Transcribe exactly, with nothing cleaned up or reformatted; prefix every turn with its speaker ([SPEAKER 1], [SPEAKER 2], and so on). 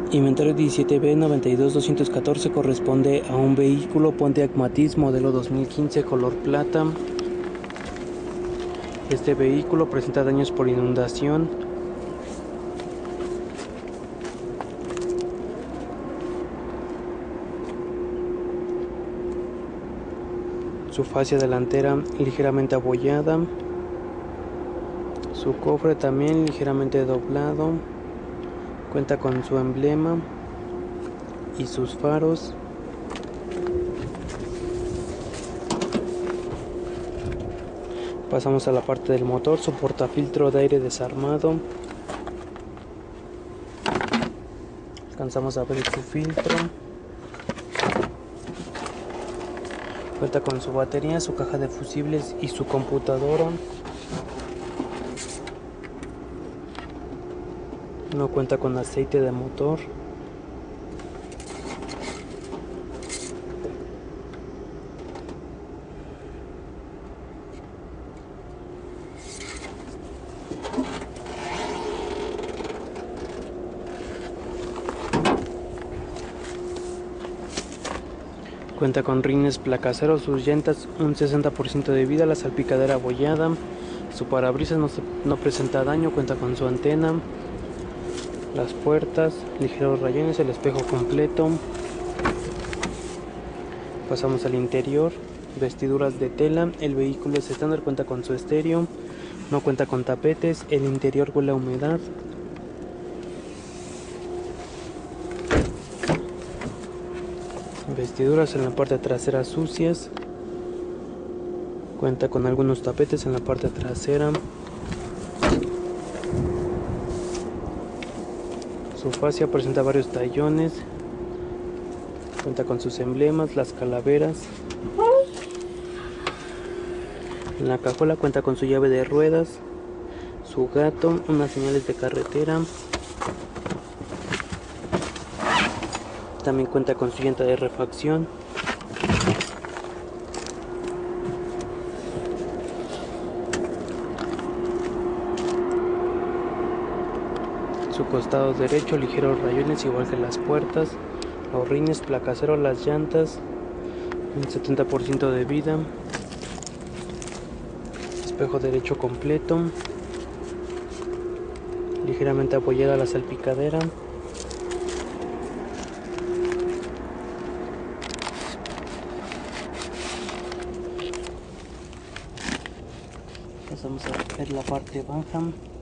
[SPEAKER 1] Inventario diecisiete B noventa y dos doscientos catorce corresponde a un vehículo Pontiac Matiz modelo dos mil quince color plata. Este vehículo presenta daños por inundación. Su fascia delantera ligeramente abollada. Su cofre también ligeramente doblado. Cuenta con su emblema y sus faros. Pasamos a la parte del motor, su portafiltro de aire desarmado. Alcanzamos a ver su filtro. Cuenta con su batería, su caja de fusibles y su computadora. No cuenta con aceite de motor. Cuenta con rines placaceros, sus llantas un sesenta por ciento de vida, la salpicadera abollada, su parabrisas no, se, no presenta daño, cuenta con su antena, las puertas, ligeros rayones, el espejo completo. Pasamos al interior, vestiduras de tela, el vehículo es estándar, cuenta con su estéreo, no cuenta con tapetes, el interior huele a humedad. Vestiduras en la parte trasera sucias. Cuenta con algunos tapetes en la parte trasera. Su fascia presenta varios tallones. Cuenta con sus emblemas, las calaveras. En la cajuela cuenta con su llave de ruedas, su gato, unas señales de carretera. También cuenta con su llanta de refacción. Su costado derecho, ligeros rayones igual que las puertas. Los rines, placacero, las llantas, un setenta por ciento de vida. Espejo derecho completo. Ligeramente apoyada la salpicadera. Pasamos a ver la parte baja.